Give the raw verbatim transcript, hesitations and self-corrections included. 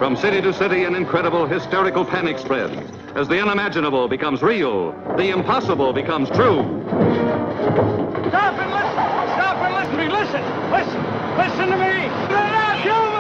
From city to city, an incredible hysterical panic spreads. As the unimaginable becomes real, the impossible becomes true. Stop and listen! Stop and listen to me! Listen! Listen to me! Get out, you